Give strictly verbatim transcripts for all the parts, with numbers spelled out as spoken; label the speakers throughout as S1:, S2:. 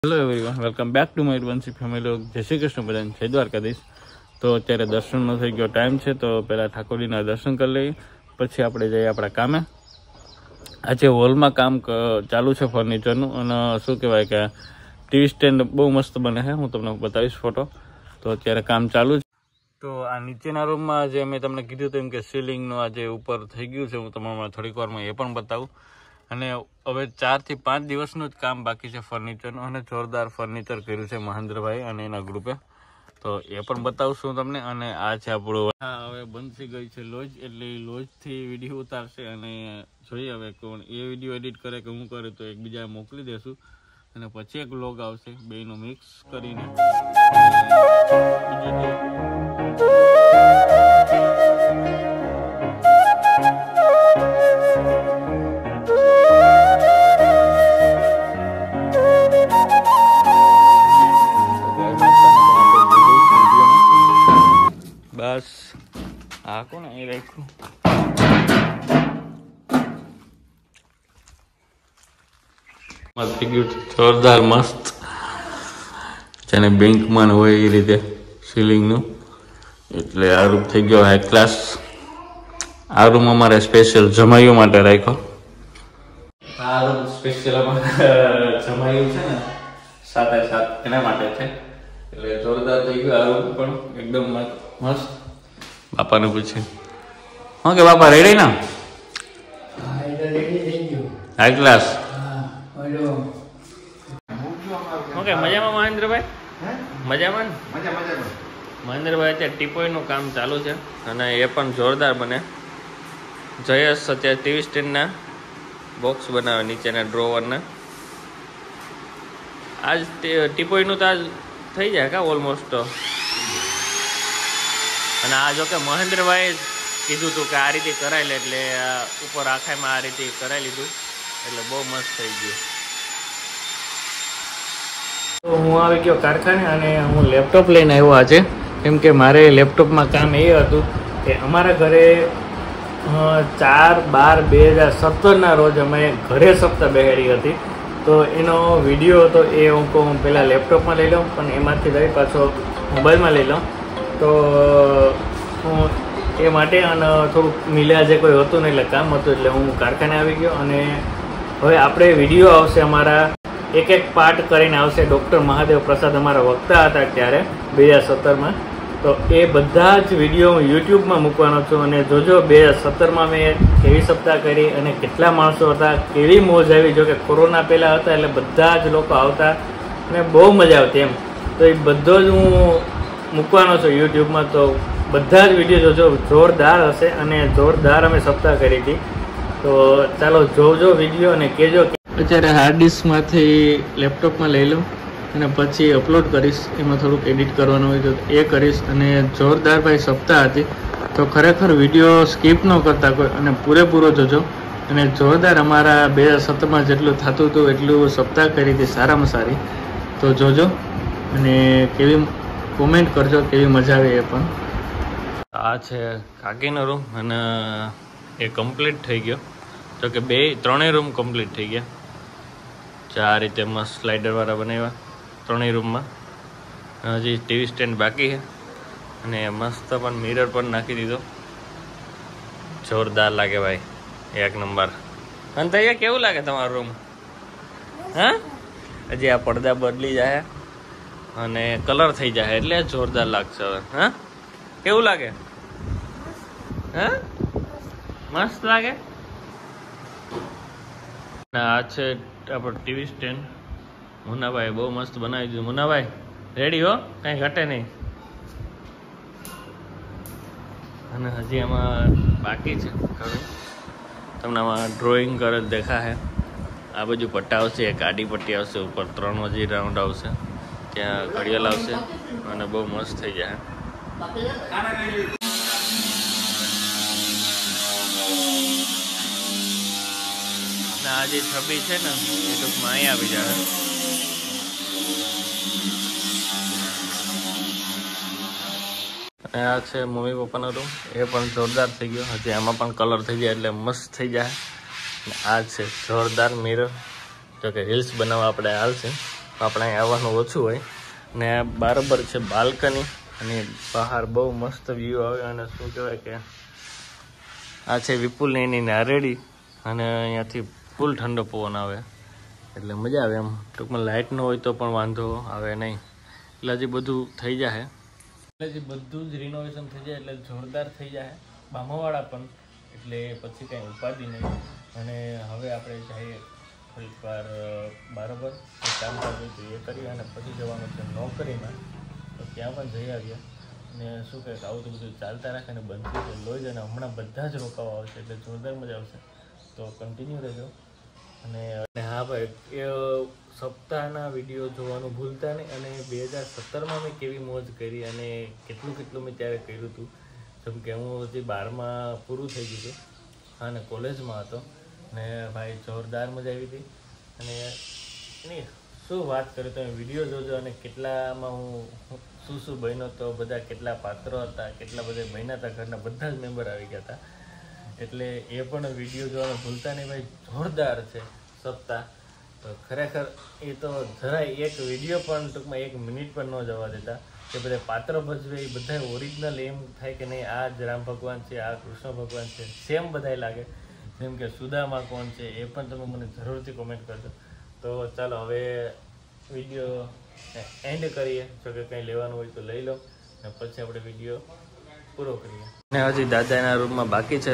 S1: Hello everyone, welcome back to my Vanshi family. જય શ્રી કૃષ્ણ બધાને, જય દ્વારકાધીશ. તો અત્યારે દર્શનનો થઈ ગયો ટાઈમ છે, તો પહેલાં ઠાકોરજીના દર્શન કરી લઈએ, પછી આપણે જઈએ આપણા કામે. આજે હોલમાં કામ ચાલુ છે ફર્નિચરનું, અને શું કહેવાય કે ટીવી સ્ટેન્ડ બહુ મસ્ત બને છે. હું તમને બતાવીશ ફોટો. તો અત્યારે કામ ચાલુ છે. તો આ નીચેના રૂમમાં જે મેં તમને કીધું હતું એમ કે સીલિંગનું આ જે ઉપર થઈ ગયું છે, હું તમને થોડીક વારમાં એ પણ બતાવું. અને હવે ચારથી પાંચ દિવસનું જ કામ બાકી છે ફર્નિચરનું, અને જોરદાર ફર્નિચર કર્યું છે મહેન્દ્રભાઈ અને એના ગ્રુપે. તો એ પણ બતાવશું તમને. અને આ છે આપણું, હા હવે બંધ થઈ ગઈ છે લોજ, એટલે લોજથી વિડીયો ઉતારશે અને જોઈએ હવે કોણ એ વિડીયો એડિટ કરે કે હું કરે, તો એકબીજા મોકલી દેશું. અને પછી એક વ્લોગ આવશે બેયનું મિક્સ કરીને. બસ આ કોને એ રાખ્યું. જોરદાર મસ્ત, જેને બેંકમાં હોય એ રીતે સીલિંગનું. એટલે આ રૂમ થઈ ગયો હાઈ ક્લાસ. આ રૂમ અમારે સ્પેશિયલ જમાઈઓ માટે રાખ્યો. આ રૂમ સ્પેશિયલ અમારે જમાઈઓ છે ને સાતે સાત એના માટે છે. એટલે જોરદાર થઈ ગયો આ રૂમ પણ એકદમ મસ્ત. બાપાને પૂછે હા કે બાપા રેડી ના હાઈ ક્લાસ. ઓકે, મજામાં મહેન્દ્રભાઈ? મજામાં મહેન્દ્રભાઈ અત્યારે ટીપોઈનું કામ ચાલુ છે, અને એ પણ જોરદાર બને. જયેશ અત્યારે ટીવી સ્ટેન્ડના બોક્સ બનાવે નીચેના ડ્રોવરના. આજ ટીપોઈનું તો આજ થઈ જાય કા ઓલમોસ્ટ. અને આ જો કે મહેન્દ્રભાઈ કીધું હતું કે આ રીતે કરાવી લે, એટલે ઉપર આખામાં આ રીતે કરાવી લીધું, એટલે બહુ મસ્ત થઈ ગયું. તો હું આવી ગયો કારખાને, અને હું લેપટોપ લઈને આવ્યો આજે. કેમ કે મારે લેપટોપમાં કામ એ હતું કે અમારા ઘરે ચાર બાર બે હજાર સત્તરના રોજ અમે ઘરે સપ્તાહ બેહાડી હતી. તો એનો વિડીયો હતો, એ હું કહું પહેલાં લેપટોપમાં લઈ લઉં, પણ એમાંથી લઈ પાછો મોબાઈલમાં લઈ લઉં. તો હું એ માટે અને થોડુંક મિલ્યા જે કોઈ હતું નહીં, એટલે કામ હતું, એટલે હું કારખાને આવી ગયો. અને હવે આપણે વિડીયો આવશે અમારા, એક એક પાર્ટ કરીને આવશે. ડૉક્ટર મહાદેવ પ્રસાદ અમારા વક્તા હતા ત્યારે બે હજાર સત્તરમાં. તો એ બધા જ વિડીયો હું યુટ્યુબમાં મૂકવાનો છું. અને જોજો બે હજાર સત્તરમાં મેં કેવી સપ્તાહ કરી અને કેટલા માણસો હતા, કેવી મોજ આવી. જો કે કોરોના પહેલાં હતા એટલે બધા જ લોકો આવતા અને બહુ મજા આવતી એમ. તો એ બધો જ હું મૂકવાનો છું યુટ્યુબમાં. તો બધા જ વિડીયો જોજો, જોરદાર હશે. અને જોરદાર અમે સપ્તાહ કરી હતી. તો ચાલો જોજો વિડીયો અને કહેજો. અત્યારે હાર્ડ ડિસ્કમાંથી લેપટોપમાં લઈ લઉં અને પછી અપલોડ કરીશ. એમાં થોડુંક એડિટ કરવાનું હોય તો એ કરીશ. અને જોરદાર ભાઈ સપ્તાહ હતી. તો ખરેખર વિડીયો સ્કીપ ન કરતા કોઈ, અને પૂરેપૂરો જોજો. અને જોરદાર અમારા બે હજાર સત્તરમાં જેટલું થતું હતું એટલું સપ્તાહ કરી હતી, સારામાં સારી. તો જોજો અને કેવી કોમેન્ટ કરજો, કેવી મજા આવે એ પણ. આ છે કાકીનો રૂમ, અને એ કમ્પ્લીટ થઈ ગયો. તો કે બે ત્રણેય રૂમ કમ્પ્લીટ થઈ ગયા. આ રીતે મસ્ત સ્લાઇડરવાળા બનાવ્યા ત્રણેય રૂમમાં. હજી ટીવી સ્ટેન્ડ બાકી છે, અને મસ્ત પણ મિરર પણ નાખી દીધો. જોરદાર લાગે ભાઈ, એક નંબર. અને તૈયાર કેવું લાગે તમારો રૂમ? હા, હજી આ પડદા બદલી જાય અને કલર થઈ જાય એટલે જોરદાર લાગશે હવે. હા, કેવું લાગે? હા, મસ્ત લાગે. આ છે આપણો ટીવી સ્ટેન્ડ. મુન્નાભાઈ બહુ મસ્ત બનાવી દીધું. મુન્નાભાઈ રેડી હો, કાંઈ ઘટે નહીં. અને હજી આમાં બાકી છે ઘણું. તમને આમાં ડ્રોઈંગ કરે દેખાશે. આ બાજુ પટ્ટા આવશે, એક આડી પટ્ટી આવશે, ઉપર ત્રણ હજી રાઉન્ડ આવશે, ત્યાં ઘડિયાળ આવશે, અને બહુ મસ્ત થઈ જાય. આ જે છબી છે ને એ ટૂંકમાં અહીં આવી જાય. આ છે મમ્મી પપ્પાનો રૂમ, એ પણ જોરદાર થઈ ગયો. હજી આમાં પણ કલર થઈ જાય એટલે મસ્ત થઈ જાય. આ છે જોરદાર મિરર, જો કે રીલ્સ બનાવવા આપણે હાલશે. આપણે અહીં આવવાનું ઓછું હોય. ને બરાબર છે બાલ્કની, અને બહાર બહુ મસ્ત વ્યૂ આવે. અને શું કહેવાય કે આ છે વિપુલની એની નારેડી, અને અહીંયાથી ફૂલ ઠંડો પવન આવે એટલે મજા આવે. એમ ટૂંકમાં લાઇટ ન હોય તો પણ વાંધો આવે નહીં. એટલે હજી બધું થઈ જાય, એટલે હજી બધું જ રિનોવેશન થઈ જાય એટલે જોરદાર થઈ જાય બામાવાળા પણ. એટલે પછી કંઈ ઉપાધિ નહીં. અને હવે આપણે જઈએ થોડીક વાર બરાબર કામ કરવું તો એ કરીએ, અને પછી જવાનું છે નોકરીમાં, તો ત્યાં પણ જઈ આવ્યા. અને શું કહે આવું તો બધું ચાલતા રાખે ને બનતું તો લોહી જ. અને હમણાં બધા જ રોકાવા આવશે એટલે જોરદાર મજા આવશે, તો કન્ટિન્યુ રહેજો. અને હા ભાઈ, એ સપ્તાહના વિડીયો જોવાનું ભૂલતા નહીં. અને બે હજાર સત્તરમાં મેં કેવી મોજ કરી અને કેટલું કેટલું મેં ત્યારે કર્યું હતું. જેમ કે હું હજી બારમાં પૂરું થઈ ગયું હતું, હા, ને કોલેજમાં હતો. ને ભાઈ જોરદાર મજા આવી હતી. અને એની શું વાત કરું, તમે વિડીયો જોજો. અને કેટલામાં હું શું શું બન્યો તો, બધા કેટલા પાત્રો હતા, કેટલા બધા બન્યા હતા, ઘરના બધા જ મેમ્બર આવી ગયા હતા. એટલે એ પણ વિડીયો જોવાનું ભૂલતા નહીં ભાઈ. જોરદાર છે સપ્તાહ તો ખરેખર. એ તો જરાય એક વિડીયો પણ ટૂંકમાં એક મિનિટ પણ ન જવા દેતા. કે બધા પાત્ર ભજવે એ બધા ઓરિજિનલ એમ થાય કે નહીં આ જ રામ ભગવાન છે, આ કૃષ્ણ ભગવાન છે, સેમ બધાય લાગે. જેમ કે સુદામા કોણ છે એ પણ તમે મને જરૂરથી કોમેન્ટ કરજો. તો ચાલો હવે વિડીયો એન્ડ કરીએ. જો કે કંઈ લેવાનું હોય તો લઈ લો, અને પછી આપણે વિડીયો પૂરો કરીએ. અને હજી દાદાના રૂમમાં બાકી છે,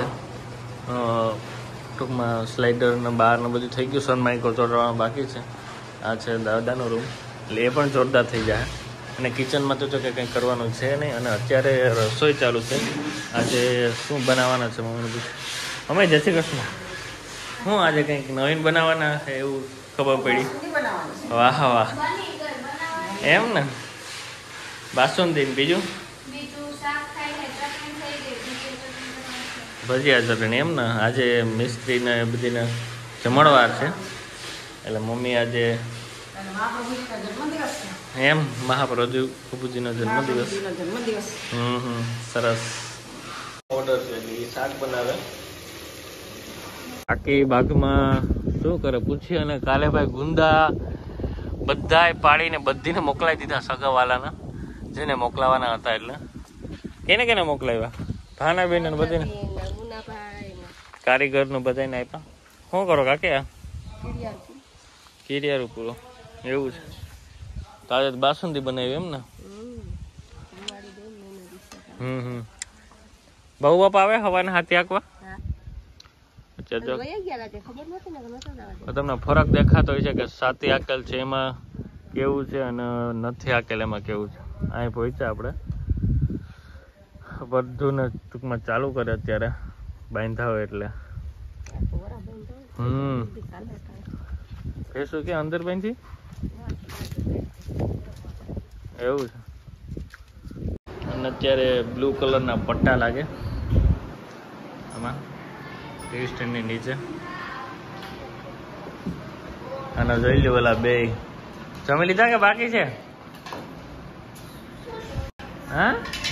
S1: ટૂંકમાં સ્લાઇડર ને બહાર ને બધું થઈ ગયું. સનમાઇકો ચોટાડવાનું બાકી છે. આ છે દાદાનો રૂમ, એટલે એ પણ જોરદાર થઈ જાય. અને કિચનમાં તો જો કે કંઈ કરવાનું છે નહીં. અને અત્યારે રસોઈ ચાલુ છે. આજે શું બનાવવાના છે મમ્મીને પૂછ. અમે જય શ્રી કૃષ્ણ. હું આજે કંઈક નવીન બનાવવાના છે એવું ખબર પડી. વાહ વાહ, એમ ને. બાસુંદી બીજું ભજીયા ચટણી, એમ ને. આજે મિસ્ત્રીને બધીને જમણવાર છે, એટલે મમ્મી આજે એમ મહાપ્રભુ પ્રભુજીનો જન્મદિવસ. હમ હમ સરસ. ઓર્ડર છે એટલે એ શાક બનાવે. આખી બાગમાં શું કરે પૂછી. અને કાલે ભાઈ ગુંદા બધાય પાડીને બધીને મોકલાવી દીધા સગાવાલાના, જેને મોકલાવાના હતા. એટલે કેને કેને મોકલાવ્યા? ભાનાબેન ને બધીને, કારીગરનું બધાને આપ્યા. શું કરો કાકે? કિરિયારું પૂરો એવું છે. તારે બાસુંદી બનાવી એમ ને? હમ હમ બહુ બાપ આવે હવાના હાથી આંકવા? તમને ફરક દેખાતો હોય છે કે સાતી આકેલ છે એમાં કેવું છે અને નથી આકેલ એમાં કેવું છે? અહીં પહોંચ્યા આપણે, બધું ને ટૂંકમાં ચાલુ કરે અત્યારે બાંધા હોય એટલે. હમ કહીશું કે અંદર બાંધી એવું છે. અને અત્યારે બ્લુ કલરના પટ્ટા લાગે આમાં ટીવી સ્ટેન્ડની નીચે. અને જોઈ લો ઓલા બે જમી લીધા કે બાકી છે? હા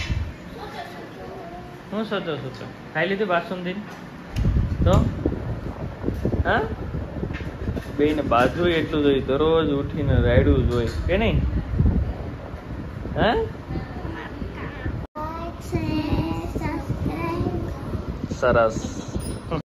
S1: હું સોચો સોચો ખાઈ લીધું બાસુંદી તો? હા બે ને બાજુ એટલું જોઈ, દરરોજ ઉઠીને રાયડું જોઈ કે નહીં? હા સરસ.